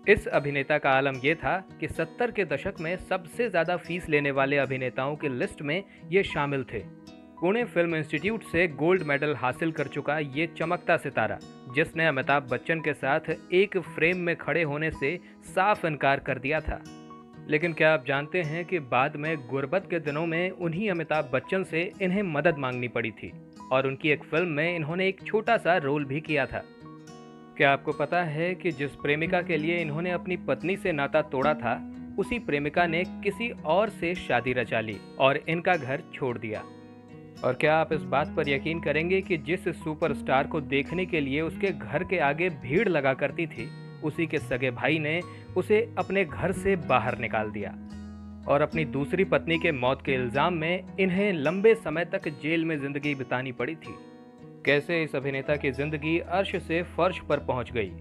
इस अभिनेता का आलम यह था कि 70 के दशक में सबसे ज्यादा फीस लेने वाले अभिनेताओं की लिस्ट में ये शामिल थे। पुणे फिल्म इंस्टीट्यूट से गोल्ड मेडल हासिल कर चुका ये चमकता सितारा, जिसने अमिताभ बच्चन के साथ एक फ्रेम में खड़े होने से साफ इनकार कर दिया था। लेकिन क्या आप जानते हैं कि बाद में गुर्बत के दिनों में उन्हीं अमिताभ बच्चन से इन्हें मदद मांगनी पड़ी थी और उनकी एक फिल्म में इन्होंने एक छोटा सा रोल भी किया था। क्या आपको पता है कि जिस प्रेमिका के लिए इन्होंने अपनी पत्नी से नाता तोड़ा था, उसी प्रेमिका ने किसी और से शादी रचा ली और इनका घर छोड़ दिया। और क्या आप इस बात पर यकीन करेंगे कि जिस सुपरस्टार को देखने के लिए उसके घर के आगे भीड़ लगा करती थी, उसी के सगे भाई ने उसे अपने घर से बाहर निकाल दिया और अपनी दूसरी पत्नी के मौत के इल्जाम में इन्हें लंबे समय तक जेल में जिंदगी बितानी पड़ी थी। कैसे इस अभिनेता की जिंदगी अर्श से फर्श पर पहुंच गई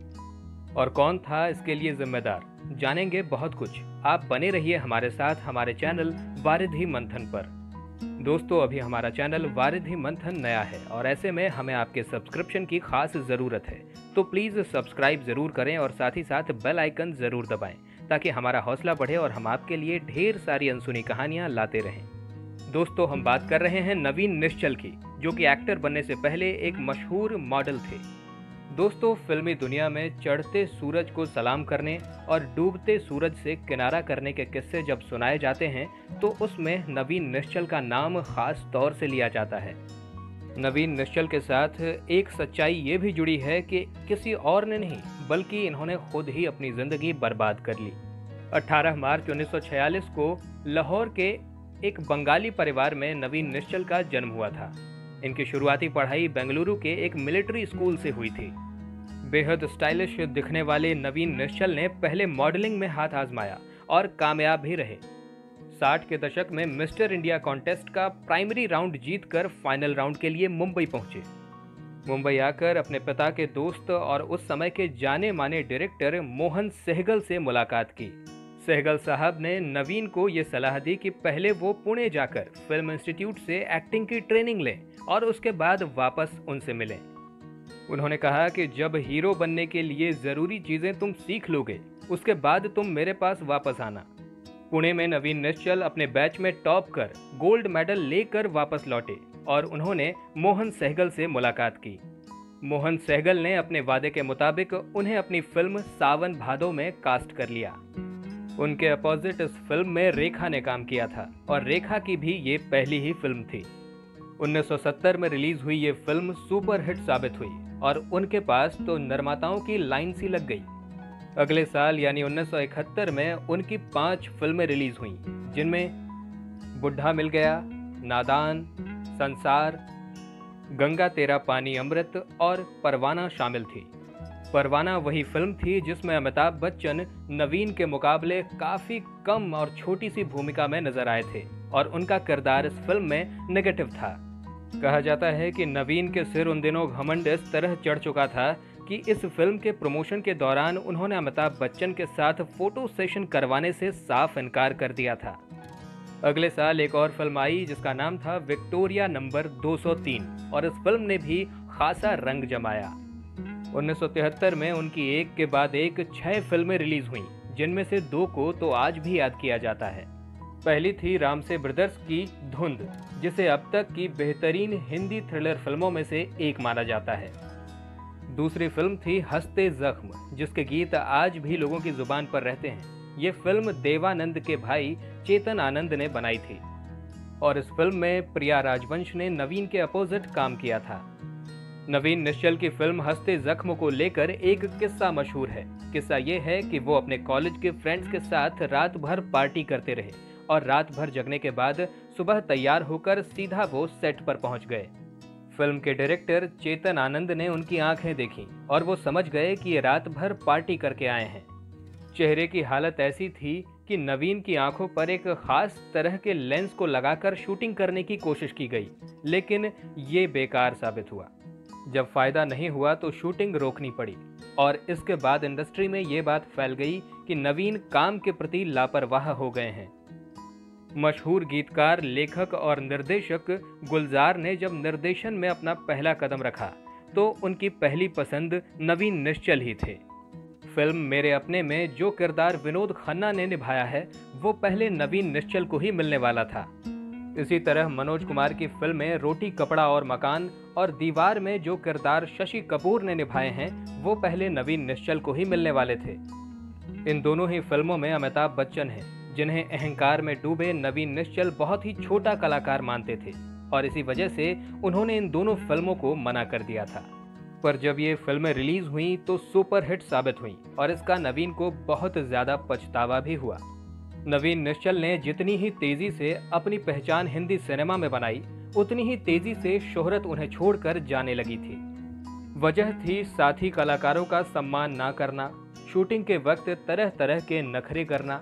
और कौन था इसके लिए जिम्मेदार, जानेंगे बहुत कुछ। आप बने रहिए हमारे साथ हमारे चैनल वारिधि मंथन पर। दोस्तों, अभी हमारा चैनल वारिधि मंथन नया है और ऐसे में हमें आपके सब्सक्रिप्शन की खास ज़रूरत है, तो प्लीज़ सब्सक्राइब ज़रूर करें और साथ ही साथ बेल आइकन ज़रूर दबाएं ताकि हमारा हौसला बढ़े और हम आपके लिए ढेर सारी अनसुनी कहानियाँ लाते रहें। दोस्तों, हम बात कर रहे हैं नवीन निश्चल की, जो कि एक्टर बनने से पहले एक मशहूर मॉडल थे। दोस्तों, फिल्मी दुनिया में चढ़ते सूरज को सलाम करने और डूबते सूरज से किनारा करने के किस्से जब सुनाए जाते हैं तो उसमें नवीन निश्चल का नाम खास तौर से लिया जाता है। नवीन निश्चल के साथ एक सच्चाई ये भी जुड़ी है कि किसी और ने नहीं बल्कि इन्होंने खुद ही अपनी जिंदगी बर्बाद कर ली। 18 मार्च 1946 को लाहौर के एक बंगाली परिवार में नवीन निश्चल का जन्म हुआ था। इनकी शुरुआती पढ़ाई बेंगलुरु के एक मिलिट्री स्कूल से हुई थी। बेहद स्टाइलिश दिखने वाले नवीन निश्चल ने पहले मॉडलिंग में हाथ आजमाया और कामयाब भी रहे। 60 के दशक में मिस्टर इंडिया कॉन्टेस्ट का प्राइमरी राउंड जीतकर फाइनल राउंड के लिए मुंबई पहुंचे। मुंबई आकर अपने पिता के दोस्त और उस समय के जाने माने डायरेक्टर मोहन सहगल से मुलाकात की। सहगल साहब ने नवीन को ये सलाह दी कि पहले वो पुणे जाकर फिल्म इंस्टीट्यूट से एक्टिंग की ट्रेनिंग लें और उसके बाद वापस उनसे मिलें। उन्होंने कहा कि जब हीरो बनने के लिए ज़रूरी चीज़ें तुम सीख लोगे, उसके बाद तुम मेरे पास वापस आना। पुणे में नवीन निश्चल अपने बैच में टॉप कर गोल्ड मेडल लेकर वापस लौटे और उन्होंने मोहन सहगल से मुलाकात की। मोहन सहगल ने अपने वादे के मुताबिक उन्हें अपनी फिल्म सावन भादो में कास्ट कर लिया। उनके अपोजिट इस फिल्म में रेखा ने काम किया था और रेखा की भी ये पहली ही फिल्म थी। 1970 में रिलीज हुई ये फिल्म सुपर हिट साबित हुई और उनके पास तो निर्माताओं की लाइन सी लग गई। अगले साल यानी 1971 में उनकी 5 फिल्में रिलीज हुईं, जिनमें बुढ़ा मिल गया, नादान, संसार, गंगा तेरा पानी अमृत और परवाना शामिल थी। परवाना वही फिल्म थी जिसमें अमिताभ बच्चन नवीन के मुकाबले काफ़ी कम और छोटी सी भूमिका में नजर आए थे और उनका किरदार इस फिल्म में नेगेटिव था। कहा जाता है कि नवीन के सिर उन दिनों घमंड इस तरह चढ़ चुका था कि इस फिल्म के प्रमोशन के दौरान उन्होंने अमिताभ बच्चन के साथ फोटो सेशन करवाने से साफ इनकार कर दिया था। अगले साल एक और फिल्म आई जिसका नाम था विक्टोरिया नंबर 203 और इस फिल्म ने भी खासा रंग जमाया। 1973 में उनकी एक के बाद एक 6 फिल्में रिलीज हुईं, जिनमें से 2 को तो आज भी याद किया जाता है। पहली थी रामसे ब्रदर्स की धुंध, जिसे अब तक की बेहतरीन हिंदी थ्रिलर फिल्मों में से एक माना जाता है। दूसरी फिल्म थी हंसते जख्म, जिसके गीत आज भी लोगों की जुबान पर रहते हैं। ये फिल्म देवानंद के भाई चेतन आनंद ने बनाई थी और इस फिल्म में प्रिया राजवंश ने नवीन के अपोजिट काम किया था। नवीन निश्चल की फिल्म हंसते जख्म को लेकर एक किस्सा मशहूर है। किस्सा ये है कि वो अपने कॉलेज के फ्रेंड्स के साथ रात भर पार्टी करते रहे और रात भर जगने के बाद सुबह तैयार होकर सीधा वो सेट पर पहुंच गए। फिल्म के डायरेक्टर चेतन आनंद ने उनकी आंखें देखी और वो समझ गए कि ये रात भर पार्टी करके आए हैं। चेहरे की हालत ऐसी थी कि नवीन की आंखों पर एक खास तरह के लेंस को लगाकर शूटिंग करने की कोशिश की गई, लेकिन ये बेकार साबित हुआ। जब फायदा नहीं हुआ तो शूटिंग रोकनी पड़ी और इसके बाद इंडस्ट्री में ये बात फैल गई कि नवीन काम के प्रति लापरवाह हो गए हैं। मशहूर गीतकार, लेखक और निर्देशक गुलजार ने जब निर्देशन में अपना पहला कदम रखा तो उनकी पहली पसंद नवीन निश्चल ही थे। फिल्म मेरे अपने में जो किरदार विनोद खन्ना ने निभाया है वो पहले नवीन निश्चल को ही मिलने वाला था। इसी तरह मनोज कुमार की फिल्में रोटी कपड़ा और मकान और दीवार में जो किरदार शशि कपूर ने निभाए हैं वो पहले नवीन निश्चल को ही मिलने वाले थे। इन दोनों ही फिल्मों में अमिताभ बच्चन हैं, जिन्हें अहंकार में डूबे नवीन निश्चल बहुत ही छोटा कलाकार मानते थे और इसी वजह से उन्होंने इन दोनों फिल्मों को मना कर दिया था। पर जब ये फिल्में रिलीज हुई तो सुपरहिट साबित हुई और इसका नवीन को बहुत ज्यादा पछतावा भी हुआ। नवीन निश्चल ने जितनी ही तेजी से अपनी पहचान हिंदी सिनेमा में बनाई, उतनी ही तेजी से शोहरत उन्हें छोड़कर जाने लगी थी। वजह थी साथी कलाकारों का सम्मान ना करना, शूटिंग के वक्त तरह तरह के नखरे करना,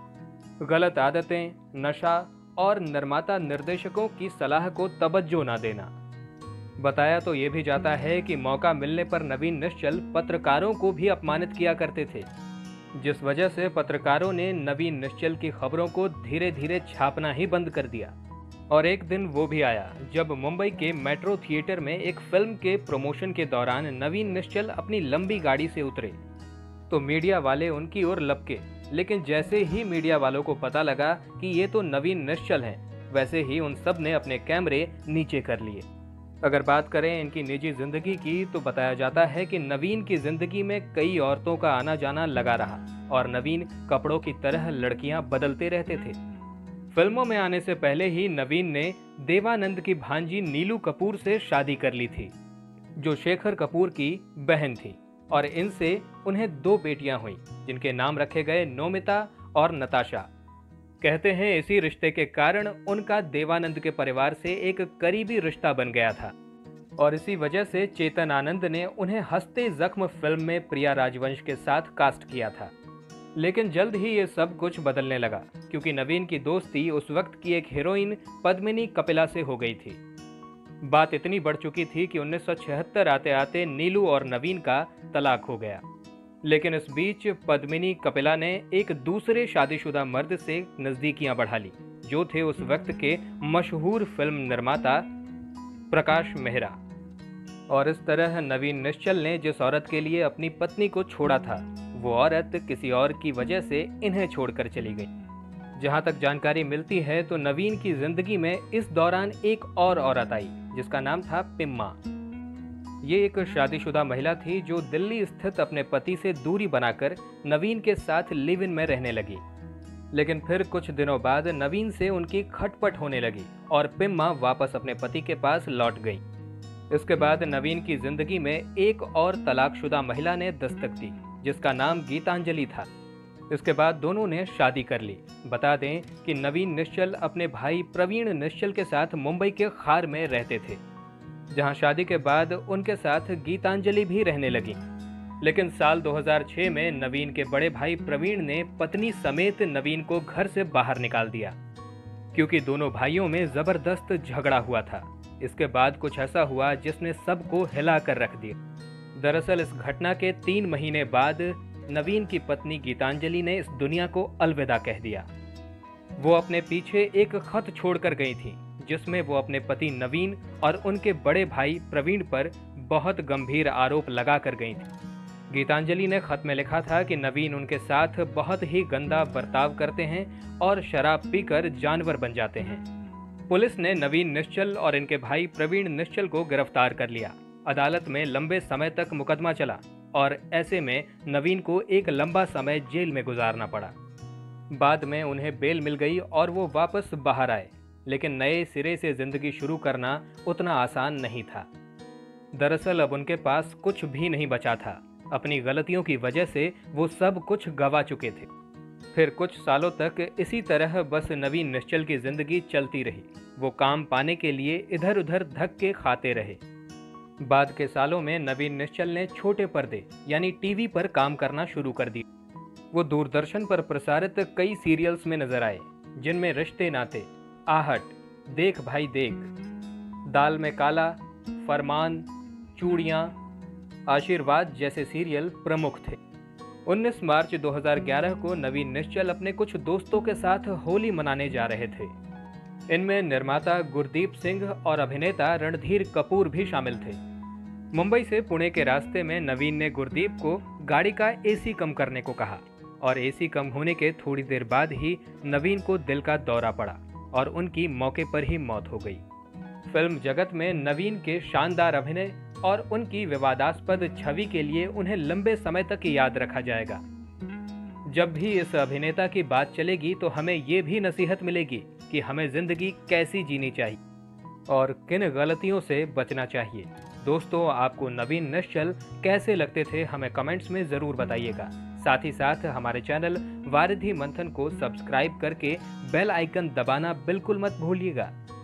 गलत आदतें, नशा और निर्माता निर्देशकों की सलाह को तवज्जो ना देना। बताया तो ये भी जाता है कि मौका मिलने पर नवीन निश्चल पत्रकारों को भी अपमानित किया करते थे, जिस वजह से पत्रकारों ने नवीन निश्चल की खबरों को धीरे धीरे छापना ही बंद कर दिया। और एक दिन वो भी आया जब मुंबई के मेट्रो थिएटर में एक फिल्म के प्रमोशन के दौरान नवीन निश्चल अपनी लंबी गाड़ी से उतरे तो मीडिया वाले उनकी ओर लपके, लेकिन जैसे ही मीडिया वालों को पता लगा कि ये तो नवीन निश्चल हैं, वैसे ही उन सब ने अपने कैमरे नीचे कर लिए। अगर बात करें इनकी निजी जिंदगी की तो बताया जाता है कि नवीन की जिंदगी में कई औरतों का आना जाना लगा रहा और नवीन कपड़ों की तरह लड़कियां बदलते रहते थे। फिल्मों में आने से पहले ही नवीन ने देवानंद की भांजी नीलू कपूर से शादी कर ली थी, जो शेखर कपूर की बहन थी, और इनसे उन्हें 2 बेटियां हुई जिनके नाम रखे गए नोमिता और नताशा। कहते हैं इसी रिश्ते के कारण उनका देवानंद के परिवार से एक करीबी रिश्ता बन गया था और इसी वजह से चेतन आनंद ने उन्हें हंसते जख्म फिल्म में प्रिया राजवंश के साथ कास्ट किया था। लेकिन जल्द ही ये सब कुछ बदलने लगा क्योंकि नवीन की दोस्ती उस वक्त की एक हीरोइन पद्मिनी कपिला से हो गई थी। बात इतनी बढ़ चुकी थी कि 1976 आते आते नीलू और नवीन का तलाक हो गया। लेकिन इस बीच पद्मिनी कपिला ने एक दूसरे शादीशुदा मर्द से नजदीकियां बढ़ा ली, जो थे उस वक्त के मशहूर फिल्म निर्माता प्रकाश मेहरा। और इस तरह नवीन निश्चल ने जिस औरत के लिए अपनी पत्नी को छोड़ा था, वो औरत किसी और की वजह से इन्हें छोड़कर चली गई। जहां तक जानकारी मिलती है तो नवीन की जिंदगी में इस दौरान एक और औरत आई जिसका नाम था पिम्मा। ये एक शादीशुदा महिला थी जो दिल्ली स्थित अपने पति से दूरी बनाकर नवीन के साथ लिव इन में रहने लगी। लेकिन फिर कुछ दिनों बाद नवीन से उनकी खटपट होने लगी और पिम्मा वापस अपने पति के पास लौट गई। इसके बाद नवीन की जिंदगी में एक और तलाकशुदा महिला ने दस्तक दी जिसका नाम गीतांजलि था। इसके बाद दोनों ने शादी कर ली। बता दें कि नवीन निश्चल अपने भाई प्रवीण निश्चल के साथ मुंबई के खार में रहते थे, जहां शादी के बाद उनके साथ गीतांजलि भी रहने लगी। लेकिन साल 2006 में नवीन के बड़े भाई प्रवीण ने पत्नी समेत नवीन को घर से बाहर निकाल दिया क्योंकि दोनों भाइयों में जबरदस्त झगड़ा हुआ था। इसके बाद कुछ ऐसा हुआ जिसने सबको हिला कर रख दिया। दरअसल इस घटना के 3 महीने बाद नवीन की पत्नी गीतांजलि ने इस दुनिया को अलविदा कह दिया। वो अपने पीछे एक खत छोड़कर गई थी जिसमें वो अपने पति नवीन और उनके बड़े भाई प्रवीण पर बहुत गंभीर आरोप लगा कर गई थी। गीतांजलि ने खत में लिखा था कि नवीन उनके साथ बहुत ही गंदा बर्ताव करते हैं और शराब पीकर जानवर बन जाते हैं। पुलिस ने नवीन निश्चल और इनके भाई प्रवीण निश्चल को गिरफ्तार कर लिया। अदालत में लंबे समय तक मुकदमा चला और ऐसे में नवीन को एक लंबा समय जेल में गुजारना पड़ा। बाद में उन्हें बेल मिल गई और वो वापस बाहर आए, लेकिन नए सिरे से जिंदगी शुरू करना उतना आसान नहीं था। दरअसल अब उनके पास कुछ भी नहीं बचा था। अपनी गलतियों की वजह से वो सब कुछ गंवा चुके थे। फिर कुछ सालों तक इसी तरह बस नवीन निश्चल की जिंदगी चलती रही। वो काम पाने के लिए इधर उधर धक्के खाते रहे। बाद के सालों में नवीन निश्चल ने छोटे पर्दे यानी टीवी पर काम करना शुरू कर दिया। वो दूरदर्शन पर प्रसारित कई सीरियल्स में नजर आए, जिनमें रिश्ते नाते, आहट, देख भाई देख, दाल में काला, फरमान, चूड़ियाँ, आशीर्वाद जैसे सीरियल प्रमुख थे। 19 मार्च 2011 को नवीन निश्चल अपने कुछ दोस्तों के साथ होली मनाने जा रहे थे। इनमें निर्माता गुरदीप सिंह और अभिनेता रणधीर कपूर भी शामिल थे। मुंबई से पुणे के रास्ते में नवीन ने गुरदीप को गाड़ी का एसी कम करने को कहा और एसी कम होने के थोड़ी देर बाद ही नवीन को दिल का दौरा पड़ा और उनकी मौके पर ही मौत हो गई। फिल्म जगत में नवीन के शानदार अभिनय और उनकी विवादास्पद छवि के लिए उन्हें लंबे समय तक याद रखा जाएगा। जब भी इस अभिनेता की बात चलेगी तो हमें ये भी नसीहत मिलेगी कि हमें जिंदगी कैसी जीनी चाहिए और किन गलतियों से बचना चाहिए। दोस्तों, आपको नवीन निश्चल कैसे लगते थे हमें कमेंट्स में ज़रूर बताइएगा। साथ ही साथ हमारे चैनल वारिधि मंथन को सब्सक्राइब करके बेल आइकन दबाना बिल्कुल मत भूलिएगा।